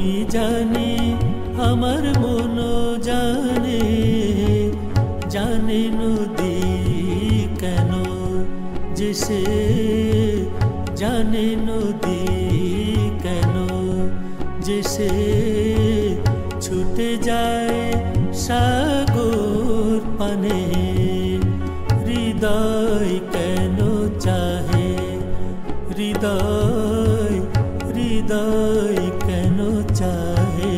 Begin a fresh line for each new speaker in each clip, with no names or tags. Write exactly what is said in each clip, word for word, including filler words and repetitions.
জানি আমার মন জানে জানে নদী কেন যে সে জানে নদী কেন যে সে ছুটে যায় সাগর পানে হৃদয় কেন চাহে হৃদয় হৃদয় কেন চাহে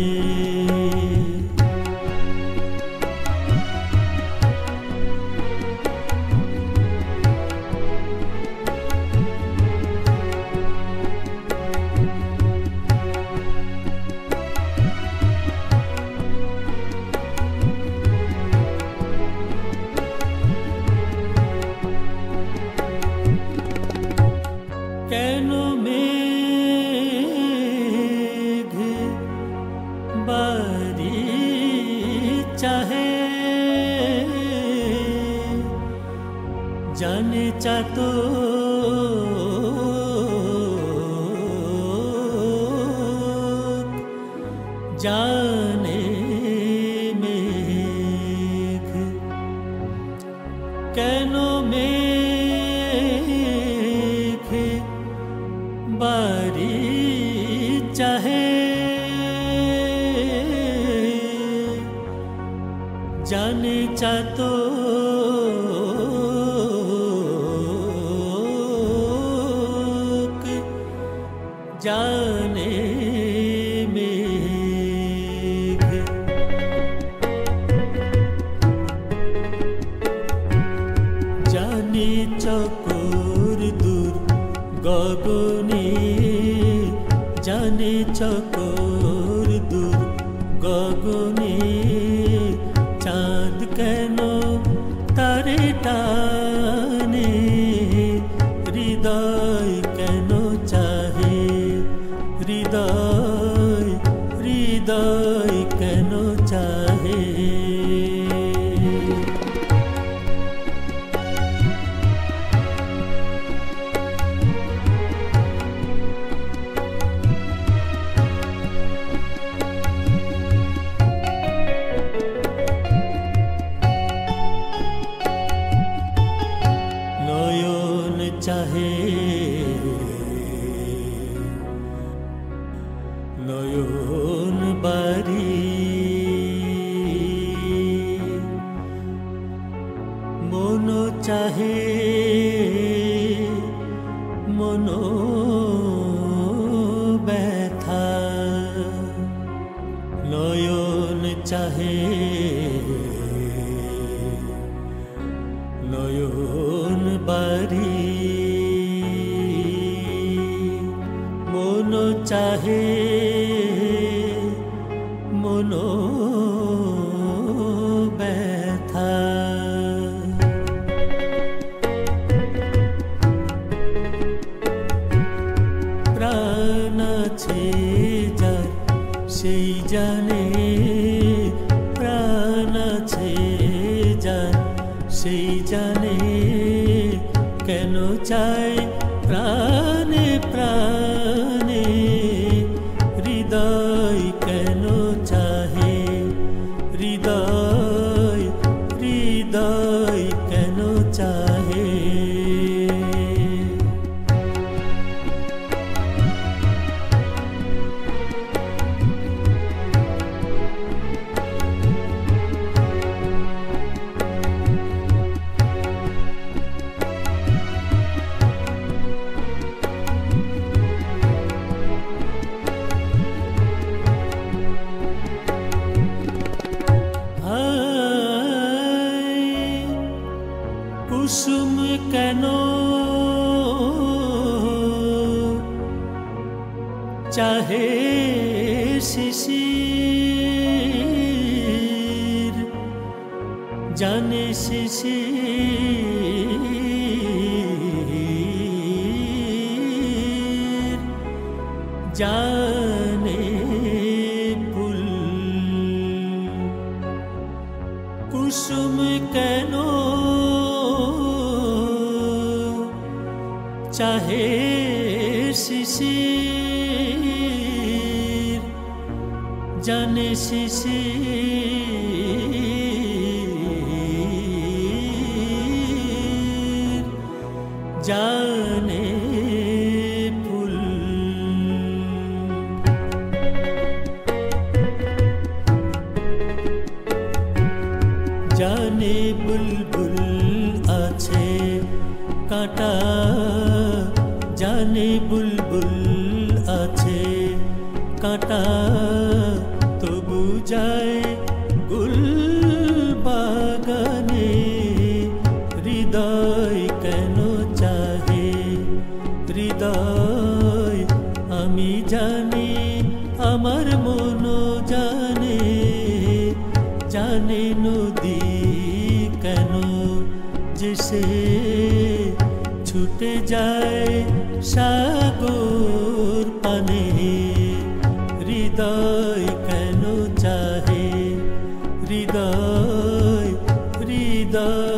কেন মেঘ বাড়ি চাহে জানে চাতো জানে মেঘ কেন মেঘ বাড়ি চাহে জানে চাতো জানে মেঘ জানে চকর দূর গগনে জানে চকর দূর গগনে চাঁদ কেন তারে টানে হৃদয় কেন চাহে হৃদয় হৃদয় কেন চাহে নয়ন চাহে নয়ন বাড়ি মন চাহে মন ব্যথা নয়ন চাহে নয়ন বাড়ি মন চাহে মন ব্যথা প্রাণ আছে যার সেই জানে প্রাণ আছে যার সেই জানে কেন চায় প্রাণে প্রাণে হৃদয় কেন চাহে হৃদয় হৃদয় কেন চাহে কুসুম কেন চাহে শিশির জানে শিশির জানে ফুল কুসুম কেন চাহে শিশির জানে শিশির জানে ফুল জানে বুলবুল আছে কাঁটা জানে বুলবুল আছে কাঁটা তবু যায় গুল বাগানে হৃদয় কেন চাহে হৃদয় আমি জানি আমার মনও জানে জানে নদী কেন যে সে ছুটে যায় সাগর পানে হৃদয় কেন চাহে হৃদয় হৃদয়